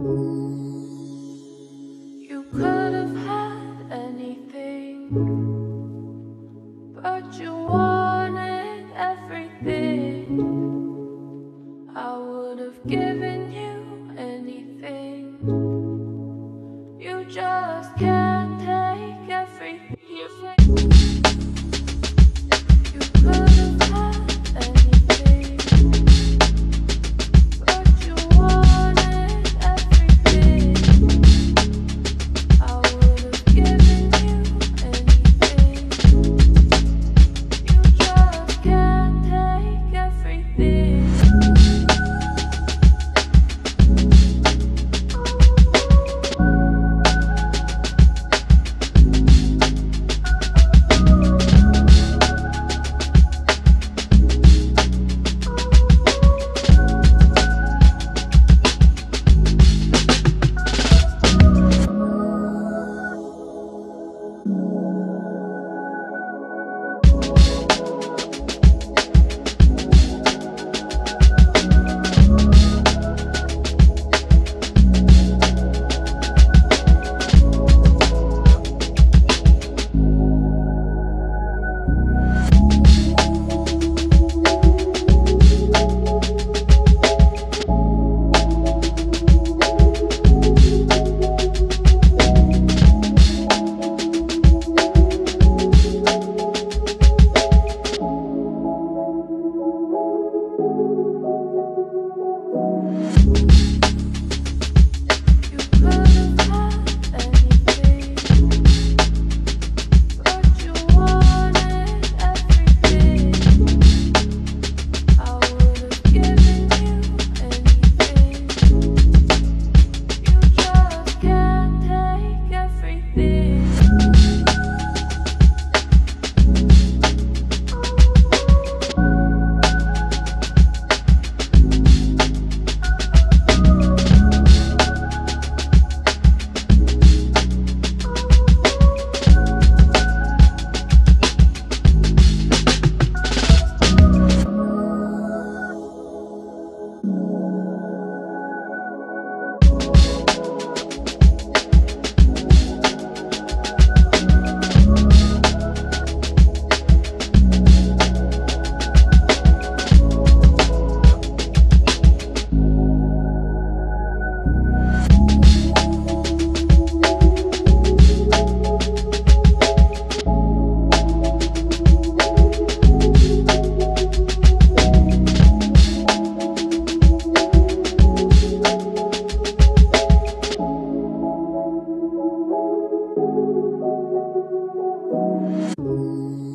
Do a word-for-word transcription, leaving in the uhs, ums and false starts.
You could have had anything, but you wanted everything. I would have given you anything. You just can't take everything. You could have had anything, but you wanted everything. I would have given you anything. You just can't take everything. Thank you.